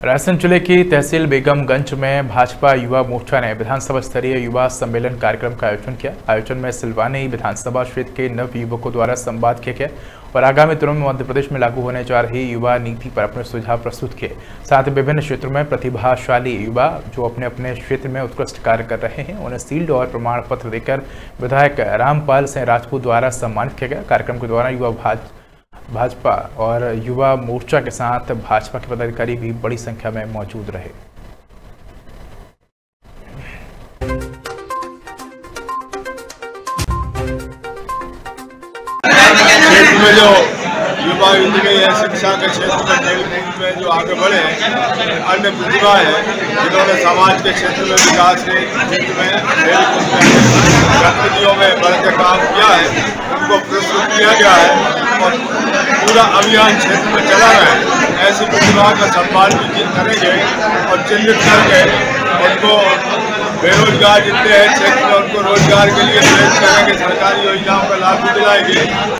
रायसेन जिले की तहसील बेगमगंज में भाजपा युवा मोर्चा ने विधानसभा स्तरीय युवा सम्मेलन कार्यक्रम का आयोजन किया। आयोजन में सिलवानी विधानसभा क्षेत्र के नव युवकों द्वारा संवाद किया गया और आगामी दिनों में मध्य प्रदेश में लागू होने जा रही युवा नीति पर अपने सुझाव प्रस्तुत किए। साथ ही विभिन्न क्षेत्रों में प्रतिभाशाली युवा जो अपने अपने क्षेत्र में उत्कृष्ट कार्य कर रहे हैं उन्हें शील्ड और प्रमाण पत्र देकर विधायक रामपाल सिंह राजपूत द्वारा सम्मानित किया गया। कार्यक्रम के दौरान युवा भाजपा और युवा मोर्चा के साथ भाजपा के पदाधिकारी भी बड़ी संख्या में मौजूद रहे। क्षेत्र में जो युवा युवती है, शिक्षा के क्षेत्र में खेल में जो आगे बढ़े अन्य प्रतिभा है जिन्होंने समाज के क्षेत्र में विकास के क्षेत्र में गतिविधियों में बढ़ के काम किया है, उनको पुरस्कृत किया गया है और पूरा अभियान क्षेत्र में चला रहा है। ऐसी प्रतिभा का सम्मान भी करेंगे और चिन्हित करके उनको बेरोजगार जितने हैं क्षेत्र में उनको रोजगार के लिए प्रेरित करेंगे, सरकारी योजनाओं का लाभ भी दिलाएंगे।